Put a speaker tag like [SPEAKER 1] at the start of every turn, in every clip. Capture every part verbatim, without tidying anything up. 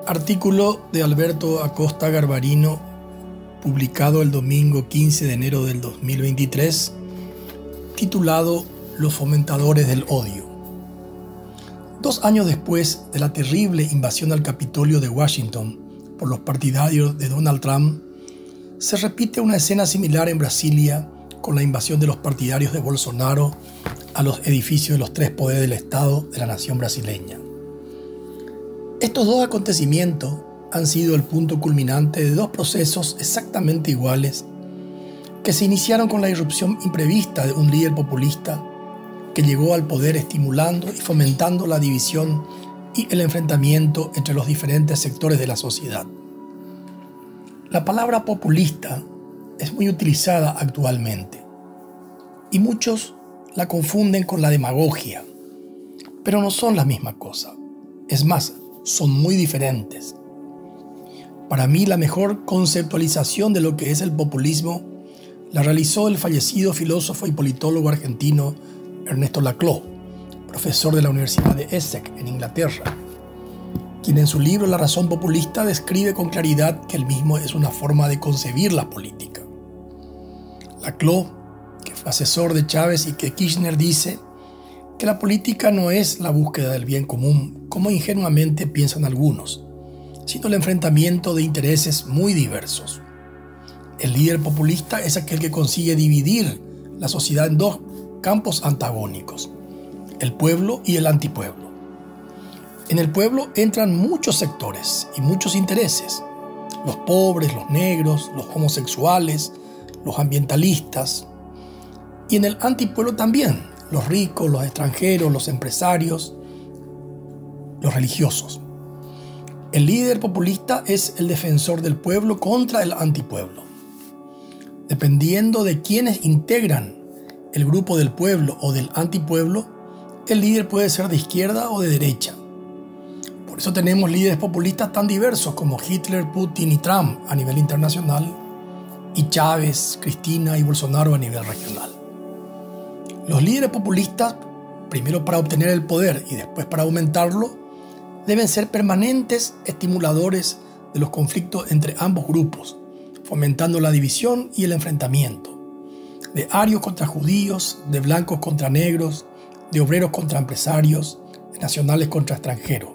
[SPEAKER 1] Artículo de Alberto Acosta Garbarino, publicado el domingo quince de enero del dos mil veintitrés, titulado Los fomentadores del odio. Dos años después de la terrible invasión al Capitolio de Washington por los partidarios de Donald Trump, se repite una escena similar en Brasilia con la invasión de los partidarios de Bolsonaro a los edificios de los tres poderes del Estado de la nación brasileña. Estos dos acontecimientos han sido el punto culminante de dos procesos exactamente iguales que se iniciaron con la irrupción imprevista de un líder populista que llegó al poder estimulando y fomentando la división y el enfrentamiento entre los diferentes sectores de la sociedad. La palabra populista es muy utilizada actualmente y muchos la confunden con la demagogia, pero no son la misma cosa. Es más, son muy diferentes. Para mí, la mejor conceptualización de lo que es el populismo la realizó el fallecido filósofo y politólogo argentino Ernesto Laclau, profesor de la Universidad de Essex en Inglaterra, quien en su libro La razón populista describe con claridad que el mismo es una forma de concebir la política. Laclau, que fue asesor de Chávez y que Kirchner, dice que la política no es la búsqueda del bien común, como ingenuamente piensan algunos, sino el enfrentamiento de intereses muy diversos. El líder populista es aquel que consigue dividir la sociedad en dos campos antagónicos, el pueblo y el antipueblo. En el pueblo entran muchos sectores y muchos intereses: los pobres, los negros, los homosexuales, los ambientalistas. Y en el antipueblo también, los ricos, los extranjeros, los empresarios, los religiosos. El líder populista es el defensor del pueblo contra el antipueblo. Dependiendo de quienes integran el grupo del pueblo o del antipueblo, el líder puede ser de izquierda o de derecha. Por eso tenemos líderes populistas tan diversos como Hitler, Putin y Trump a nivel internacional, y Chávez, Cristina y Bolsonaro a nivel regional. Los líderes populistas, primero para obtener el poder y después para aumentarlo, deben ser permanentes estimuladores de los conflictos entre ambos grupos, fomentando la división y el enfrentamiento, de arios contra judíos, de blancos contra negros, de obreros contra empresarios, de nacionales contra extranjeros.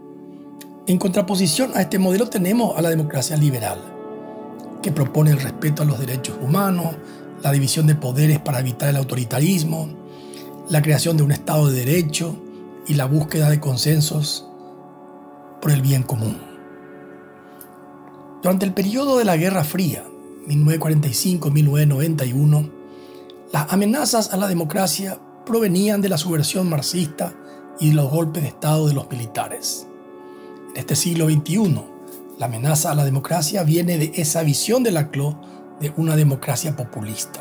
[SPEAKER 1] En contraposición a este modelo tenemos a la democracia liberal, que propone el respeto a los derechos humanos, la división de poderes para evitar el autoritarismo, la creación de un Estado de Derecho y la búsqueda de consensos por el bien común. Durante el periodo de la Guerra Fría, mil novecientos cuarenta y cinco a mil novecientos noventa y uno, las amenazas a la democracia provenían de la subversión marxista y de los golpes de Estado de los militares. En este siglo veintiuno, la amenaza a la democracia viene de esa visión de Laclau de una democracia populista.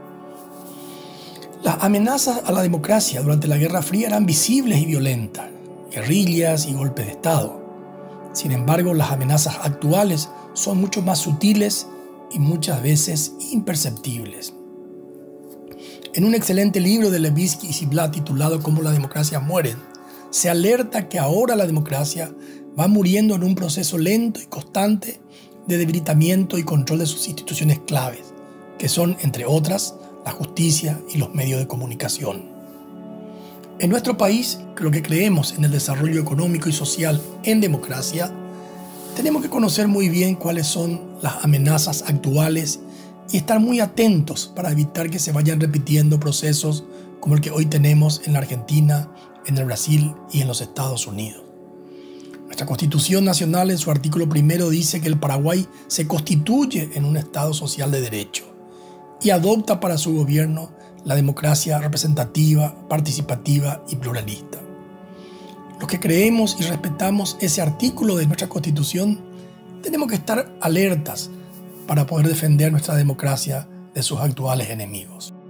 [SPEAKER 1] Las amenazas a la democracia durante la Guerra Fría eran visibles y violentas, guerrillas y golpes de Estado. Sin embargo, las amenazas actuales son mucho más sutiles y muchas veces imperceptibles. En un excelente libro de Levitsky y Ziblatt titulado Cómo la democracia muere, se alerta que ahora la democracia va muriendo en un proceso lento y constante de debilitamiento y control de sus instituciones claves, que son, entre otras, la justicia y los medios de comunicación. En nuestro país, lo que creemos en el desarrollo económico y social en democracia, tenemos que conocer muy bien cuáles son las amenazas actuales y estar muy atentos para evitar que se vayan repitiendo procesos como el que hoy tenemos en la Argentina, en el Brasil y en los Estados Unidos. Nuestra Constitución Nacional en su artículo primero dice que el Paraguay se constituye en un Estado social de derecho y adopta para su gobierno la democracia representativa, participativa y pluralista. Los que creemos y respetamos ese artículo de nuestra Constitución tenemos que estar alertas para poder defender nuestra democracia de sus actuales enemigos.